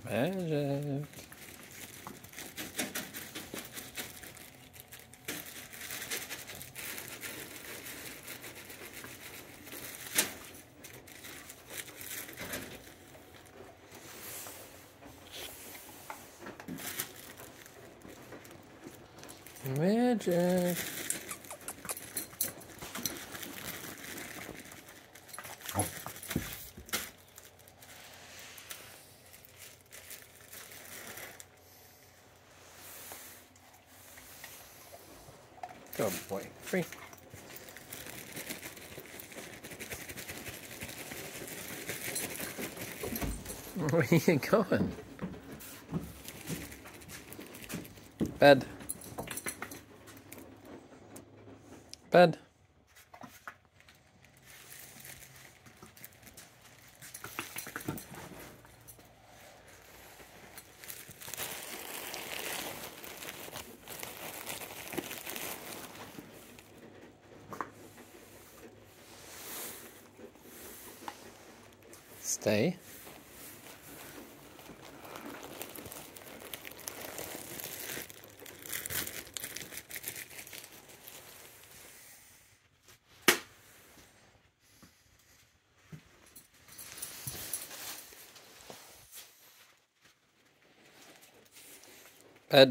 Magic. Magic. Good boy. Free. Where are you going? Bed. Bed. Stay. Bed.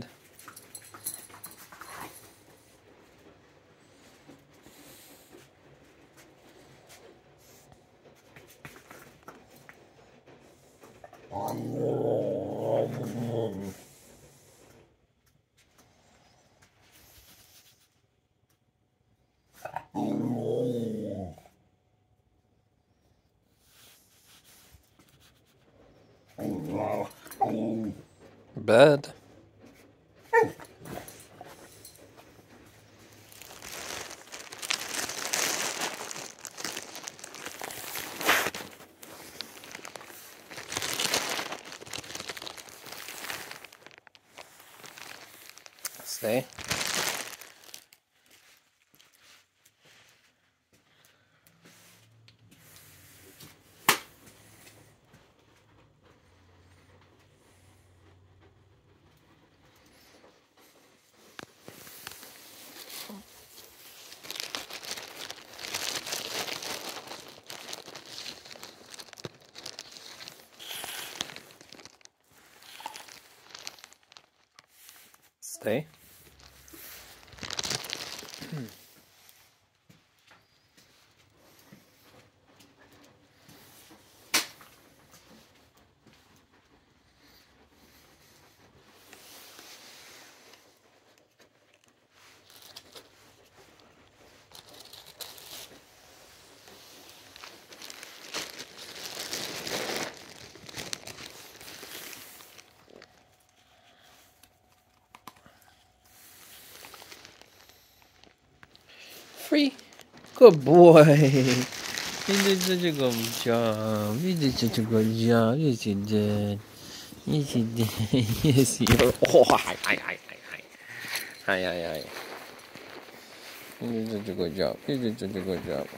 Bed. Stay. Stay. Free. Good boy. You did such a good job. You did such a good job. Yes, you did. Yes, you did. Yes, you did. Oh, hi. Hi. You did such a good job. You did such a good job.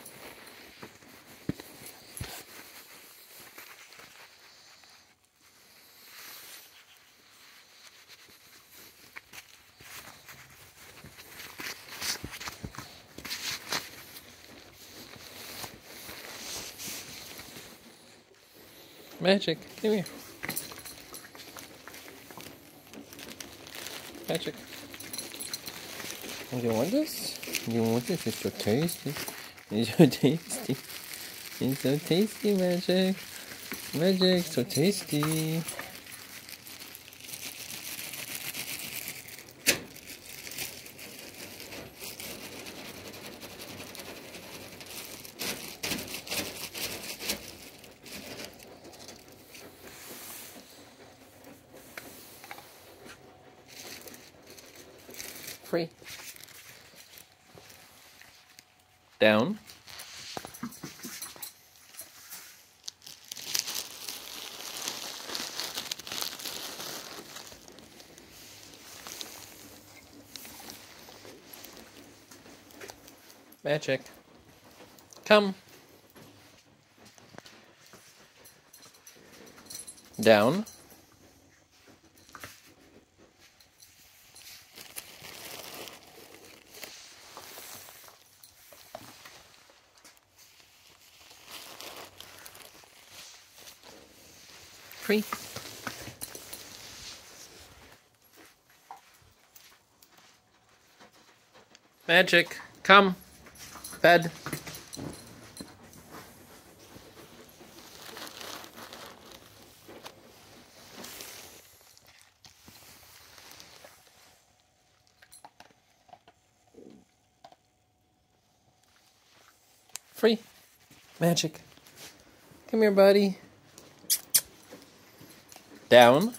Magic, come here. Magic. You want this? You want this? It's so tasty. It's so tasty. It's so tasty, Magic. Magic, so tasty. Free. Down. Magic. Come. Down. Free. Magic, come. Bed. Free. Magic. Come here, buddy. Down.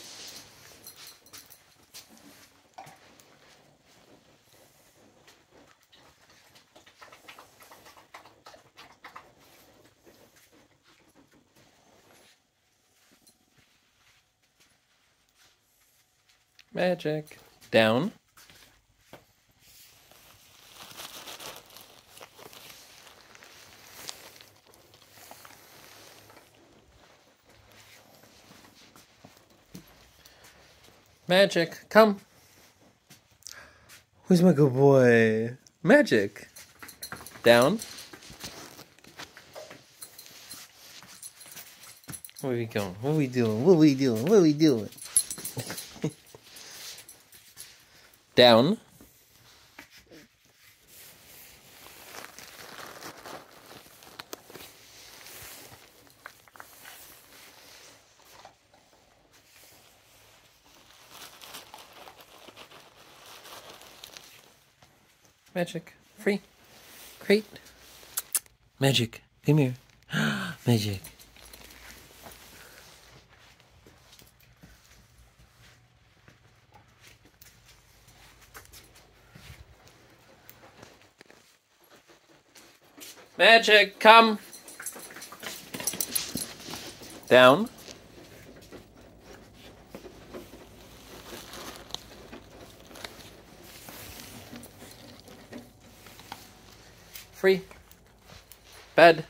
Magic. Down. Magic, come. Who's my good boy? Magic. Down. Where are we going? What are we doing? What are we doing? What are we doing? Down. Magic. Free. Crate. Magic. Come here. Magic. Magic, come. Down. Free. Bed.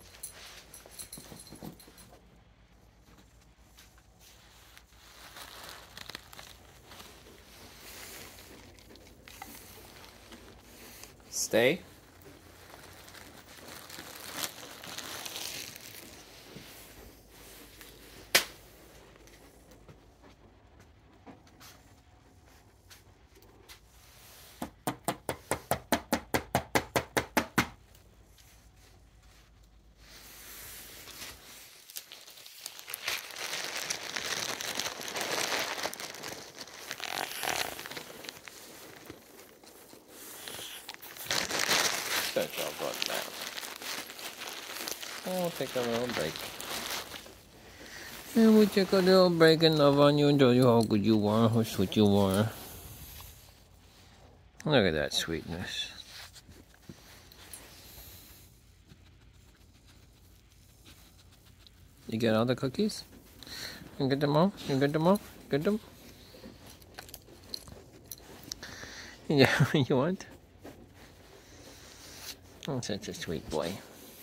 Stay. Good job, right now. We'll take a little break. And we take a little break and love on you and tell you how good you are, how sweet you are. Look at that sweetness. You get all the cookies? You get them all? You get them all? Get them? Yeah, you want? Oh, such a sweet boy.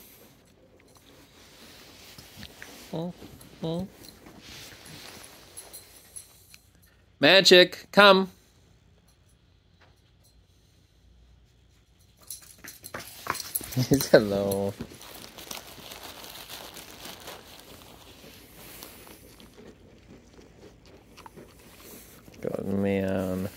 Magic, come. Hello. Good man.